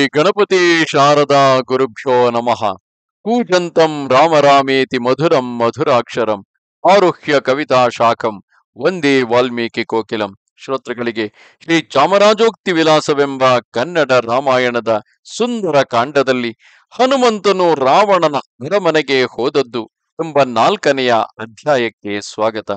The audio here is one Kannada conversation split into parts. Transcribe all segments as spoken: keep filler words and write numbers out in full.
ಗಣಪತಿ ಶಾರದಾ ಗುರುಭ್ಯೋ ನಮಃ. ಕೂಜಂತಂ ರಾಮ ರಾಮೇತಿ ಮಧುರಂ ಮಧುರಾಕ್ಷರಂ ಆರುಹ್ಯ ಕವಿತಾ ಶಾಖಂ ವಂದೇ ವಾಲ್ಮೀಕಿ ಕೋಕಿಲಂ. ಶ್ರೋತೃಗಳಿಗೆ ಶ್ರೀ ಚಾಮರಾಜೋಕ್ತಿ ವಿಲಾಸವೆಂಬ ಕನ್ನಡ ರಾಮಾಯಣದ ಸುಂದರ ಕಾಂಡದಲ್ಲಿ ಹನುಮಂತನು ರಾವಣನ ಅರಮನೆಗೆ ಹೋದದ್ದು ಎಂಬ ನಾಲ್ಕನೆಯ ಅಧ್ಯಾಯಕ್ಕೆ ಸ್ವಾಗತ.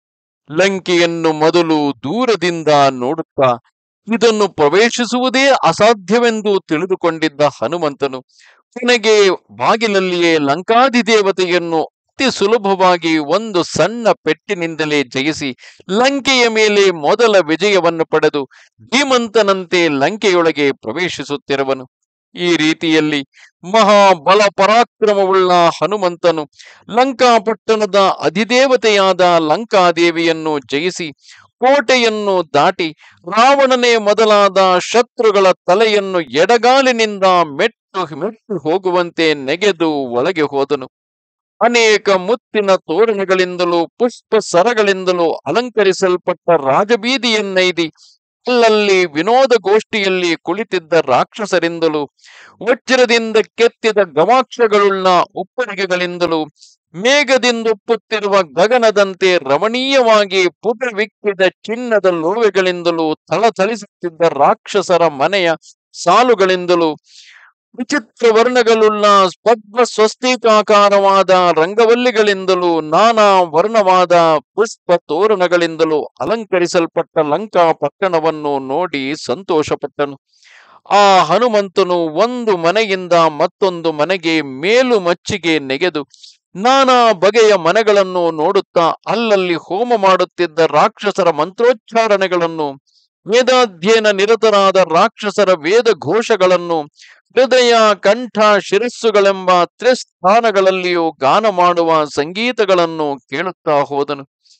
ಲಂಕೆಯನ್ನು ಮೊದಲು ದೂರದಿಂದ ನೋಡುತ್ತಾ ಇದನ್ನು ಪ್ರವೇಶಿಸುವುದೇ ಅಸಾಧ್ಯವೆಂದು ತಿಳಿದುಕೊಂಡಿದ್ದ ಹನುಮಂತನು ಕೊನೆಗೆ ಬಾಗಿಲಲ್ಲಿಯೇ ಲಂಕಾಧಿದೇವತೆಯನ್ನು ಅತಿ ಸುಲಭವಾಗಿ ಒಂದು ಸಣ್ಣ ಪೆಟ್ಟಿನಿಂದಲೇ ಜಯಿಸಿ ಲಂಕೆಯ ಮೇಲೆ ಮೊದಲ ವಿಜಯವನ್ನು ಪಡೆದು ಧೀಮಂತನಂತೆ ಲಂಕೆಯೊಳಗೆ ಪ್ರವೇಶಿಸುತ್ತಿರುವನು. ಈ ರೀತಿಯಲ್ಲಿ ಮಹಾಬಲ ಪರಾಕ್ರಮವುಳ್ಳ ಹನುಮಂತನು ಲಂಕಾಪಟ್ಟಣದ ಅಧಿದೇವತೆಯಾದ ಲಂಕಾದೇವಿಯನ್ನು ಜಯಿಸಿ ಕೋಟೆಯನ್ನು ದಾಟಿ ರಾವಣನೇ ಮೊದಲಾದ ಶತ್ರುಗಳ ತಲೆಯನ್ನು ಎಡಗಾಲಿನಿಂದ ಮೆಟ್ಟು ಮೆಟ್ಟು ಹೋಗುವಂತೆ ನೆಗೆದು ಒಳಗೆ ಹೋದನು. ಅನೇಕ ಮುತ್ತಿನ ತೋರಣಗಳಿಂದಲೂ ಪುಷ್ಪ ಸರಗಳಿಂದಲೂ ಅಲಂಕರಿಸಲ್ಪಟ್ಟ ರಾಜಬೀದಿಯನ್ನೈದಿ ಅಲ್ಲಲ್ಲಿ ವಿನೋದ ಗೋಷ್ಠಿಯಲ್ಲಿ ಕುಳಿತಿದ್ದ ರಾಕ್ಷಸರಿಂದಲೂ ವಜ್ರದಿಂದ ಕೆತ್ತಿದ ಗವಾಕ್ಷಗಳುಳ್ಳ ಉಪ್ಪರಿಗೆಗಳಿಂದಲೂ ಮೇಘದಿಂದುಪ್ಪುತ್ತಿರುವ ಗಗನದಂತೆ ರಮಣೀಯವಾಗಿ ಪುಟವಿಕ್ಕಿದ ಚಿನ್ನದ ಲೋವೆಗಳಿಂದಲೂ ಥಳಥಳಿಸುತ್ತಿದ್ದ ರಾಕ್ಷಸರ ಮನೆಯ ಸಾಲುಗಳಿಂದಲೂ ವಿಚಿತ್ರ ವರ್ಣಗಳುಳ್ಳ ಪದ್ಮ ಸ್ವಸ್ತಿಕಾಕಾರವಾದ ರಂಗವಲ್ಲಿಗಳಿಂದಲೂ ನಾನಾ ವರ್ಣವಾದ ಪುಷ್ಪ ತೋರಣಗಳಿಂದಲೂ ಅಲಂಕರಿಸಲ್ಪಟ್ಟ ಲಂಕಾ ಪಟ್ಟಣವನ್ನು ನೋಡಿ ಸಂತೋಷಪಟ್ಟನು. ಆ ಹನುಮಂತನು ಒಂದು ಮನೆಯಿಂದ ಮತ್ತೊಂದು ಮನೆಗೆ ಮೇಲು ಮಚ್ಚಿಗೆ ನೆಗೆದು ನಾನಾ ಬಗೆಯ ಮನೆಗಳನ್ನು ನೋಡುತ್ತಾ ಅಲ್ಲಲ್ಲಿ ಹೋಮ ಮಾಡುತ್ತಿದ್ದ ರಾಕ್ಷಸರ ಮಂತ್ರೋಚ್ಚಾರಣೆಗಳನ್ನು, ವೇದಾಧ್ಯಯನ ನಿರತರಾದ ರಾಕ್ಷಸರ ವೇದ ಘೋಷಗಳನ್ನು, ಹೃದಯ ಕಂಠ ಶಿರಸ್ಸುಗಳೆಂಬ ತ್ರಿಸ್ಥಾನಗಳಲ್ಲಿಯೂ ಗಾನ ಮಾಡುವ ಸಂಗೀತಗಳನ್ನು ಕೇಳುತ್ತಾ ಹೋದನು.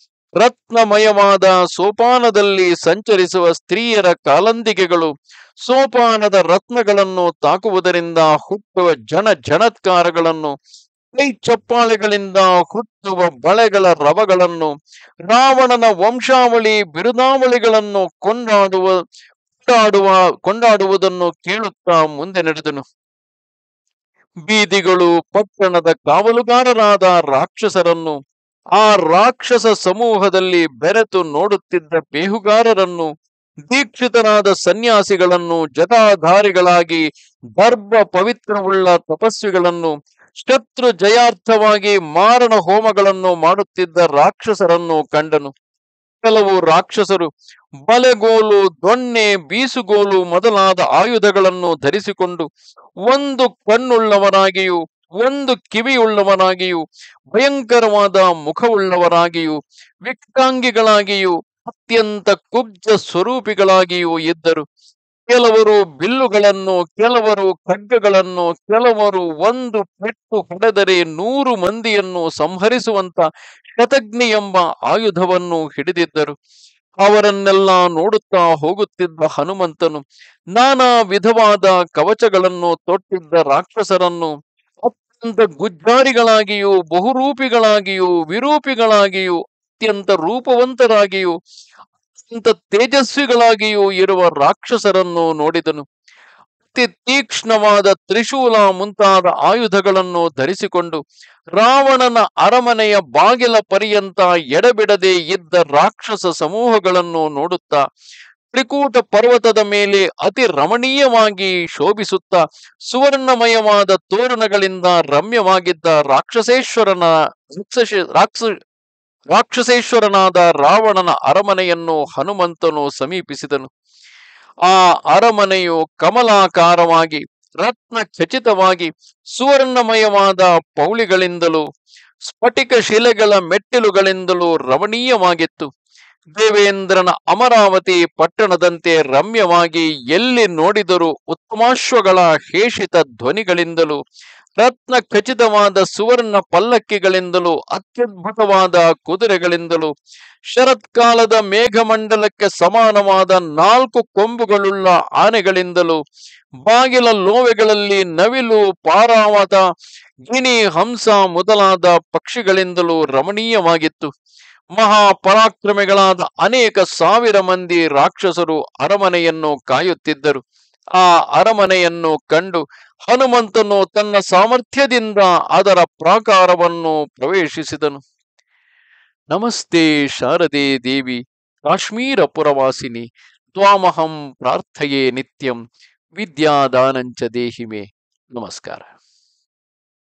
ರತ್ನಮಯವಾದ ಸೋಪಾನದಲ್ಲಿ ಸಂಚರಿಸುವ ಸ್ತ್ರೀಯರ ಕಾಲಂದಿಗೆಗಳು ಸೋಪಾನದ ರತ್ನಗಳನ್ನು ತಾಕುವುದರಿಂದ ಹುಟ್ಟುವ ಜನ ಜಣತ್ಕಾರಗಳನ್ನು, ಕೈ ಚಪ್ಪಾಳೆಗಳಿಂದ ಹುಟ್ಟುವ ಬಳೆಗಳ ರವಗಳನ್ನು, ರಾವಣನ ವಂಶಾವಳಿ ಬಿರುದಾವಳಿಗಳನ್ನು ಕೊಂಡಾಡುವ ಕೊಂಡಾಡುವ ಕೊಂಡಾಡುವುದನ್ನು ಕೇಳುತ್ತಾ ಮುಂದೆ ನಡೆದನು. ಬೀದಿಗಳು ಪಟ್ಟಣದ ಕಾವಲುಗಾರರಾದ ರಾಕ್ಷಸರನ್ನು, ಆ ರಾಕ್ಷಸ ಸಮೂಹದಲ್ಲಿ ಬೆರೆತು ನೋಡುತ್ತಿದ್ದ ಬೇಹುಗಾರರನ್ನು, ದೀಕ್ಷಿತರಾದ ಸನ್ಯಾಸಿಗಳನ್ನು, ಜಟಾಧಾರಿಗಳಾಗಿ ದರ್ಭ ಪವಿತ್ರವುಳ್ಳ ತಪಸ್ವಿಗಳನ್ನು, ಶತ್ರು ಜಯಾರ್ಥವಾಗಿ ಮಾರಣ ಹೋಮಗಳನ್ನು ಮಾಡುತ್ತಿದ್ದ ರಾಕ್ಷಸರನ್ನು ಕಂಡನು. ಕೆಲವು ರಾಕ್ಷಸರು ಬಲೆಗೋಲು, ದೊಣ್ಣೆ, ಬೀಸುಗೋಲು ಮೊದಲಾದ ಆಯುಧಗಳನ್ನು ಧರಿಸಿಕೊಂಡು ಒಂದು ಕಣ್ಣುಳ್ಳವರಾಗಿಯೂ ಒಂದು ಕಿವಿಯುಳ್ಳವರಾಗಿಯೂ ಭಯಂಕರವಾದ ಮುಖವುಳ್ಳವರಾಗಿಯೂ ವಿಕಟಾಂಗಿಗಳಾಗಿಯೂ ಅತ್ಯಂತ ಕುಬ್ಜ ಸ್ವರೂಪಿಗಳಾಗಿಯೂ ಇದ್ದರು. ಕೆಲವರು ಬಿಲ್ಲುಗಳನ್ನು, ಕೆಲವರು ಖಡ್ಗಗಳನ್ನು, ಕೆಲವರು ಒಂದು ಪೆಟ್ಟು ಹೊಡೆದರೆ ನೂರು ಮಂದಿಯನ್ನು ಸಂಹರಿಸುವಂತ ಶತಗ್ನಿ ಎಂಬ ಆಯುಧವನ್ನು ಹಿಡಿದಿದ್ದರು. ಅವರನ್ನೆಲ್ಲ ನೋಡುತ್ತಾ ಹೋಗುತ್ತಿದ್ದ ಹನುಮಂತನು ನಾನಾ ವಿಧವಾದ ಕವಚಗಳನ್ನು ತೊಟ್ಟಿದ್ದ ರಾಕ್ಷಸರನ್ನು ಅತ್ಯಂತ ಗುಜ್ಜಾರಿಗಳಾಗಿಯೂ ಬಹುರೂಪಿಗಳಾಗಿಯೂ ವಿರೂಪಿಗಳಾಗಿಯೂ ಅತ್ಯಂತ ರೂಪವಂತರಾಗಿಯೂ ಅತ್ಯಂತ ತೇಜಸ್ವಿಗಳಾಗಿಯೂ ಇರುವ ರಾಕ್ಷಸರನ್ನು ನೋಡಿದನು. ಅತಿ ತೀಕ್ಷ್ಣವಾದ ತ್ರಿಶೂಲ ಮುಂತಾದ ಆಯುಧಗಳನ್ನು ಧರಿಸಿಕೊಂಡು ರಾವಣನ ಅರಮನೆಯ ಬಾಗಿಲ ಪರ್ಯಂತ ಎಡಬಿಡದೆ ಇದ್ದ ರಾಕ್ಷಸ ಸಮೂಹಗಳನ್ನು ನೋಡುತ್ತಾ ತ್ರಿಕೂಟ ಪರ್ವತದ ಮೇಲೆ ಅತಿ ರಮಣೀಯವಾಗಿ ಶೋಭಿಸುತ್ತಾ ಸುವರ್ಣಮಯವಾದ ತೋರಣಗಳಿಂದ ರಮ್ಯವಾಗಿದ್ದ ರಾಕ್ಷಸೇಶ್ವರನ ರಾಕ್ಷಸ ರಾಕ್ಷಸೇಶ್ವರನಾದ ರಾವಣನ ಅರಮನೆಯನ್ನು ಹನುಮಂತನು ಸಮೀಪಿಸಿದನು. ಆ ಅರಮನೆಯು ಕಮಲಾಕಾರವಾಗಿ ರತ್ನ ಖಚಿತವಾಗಿ ಸುವರ್ಣಮಯವಾದ ಪೌಳಿಗಳಿಂದಲೂ ಸ್ಫಟಿಕ ಶಿಲೆಗಳ ಮೆಟ್ಟಿಲುಗಳಿಂದಲೂ ರಮಣೀಯವಾಗಿತ್ತು. ದೇವೇಂದ್ರನ ಅಮರಾವತಿ ಪಟ್ಟಣದಂತೆ ರಮ್ಯವಾಗಿ ಎಲ್ಲಿ ನೋಡಿದರೂ ಉತ್ತಮಾಶ್ವಗಳ ಹೇಷಿತ ಧ್ವನಿಗಳಿಂದಲೂ ರತ್ನ ಖಚಿತವಾದ ಸುವರ್ಣ ಪಲ್ಲಕ್ಕಿಗಳಿಂದಲೂ ಅತ್ಯದ್ಭುತವಾದ ಕುದುರೆಗಳಿಂದಲೂ ಶರತ್ಕಾಲದ ಮೇಘಮಂಡಲಕ್ಕೆ ಸಮಾನವಾದ ನಾಲ್ಕು ಕೊಂಬುಗಳುಳ್ಳ ಆನೆಗಳಿಂದಲೂ ಬಾಗಿಲ ಲೋವೆಗಳಲ್ಲಿ ನವಿಲು, ಪಾರಾವತ, ಗಿಣಿ, ಹಂಸ ಮೊದಲಾದ ಪಕ್ಷಿಗಳಿಂದಲೂ ರಮಣೀಯವಾಗಿತ್ತು. ಮಹಾಪರಾಕ್ರಮಿಗಳಾದ ಅನೇಕ ಸಾವಿರ ಮಂದಿ ರಾಕ್ಷಸರು ಅರಮನೆಯನ್ನು ಕಾಯುತ್ತಿದ್ದರು. ಆ ಅರಮನೆಯನ್ನು ಕಂಡು ಹನುಮಂತನು ತನ್ನ ಸಾಮರ್ಥ್ಯದಿಂದ ಅದರ ಪ್ರಾಕಾರವನ್ನು ಪ್ರವೇಶಿಸಿದನು. ನಮಸ್ತೆ ಶಾರದೆ ದೇವಿ ಕಾಶ್ಮೀರ ಪುರವಾಸಿನಿ ತ್ವಾಮಹಂ ಪ್ರಾರ್ಥಯೇ ನಿತ್ಯಂ ವಿದ್ಯಾದಾನಂಚ ದೇಹಿಮೆ. ನಮಸ್ಕಾರ.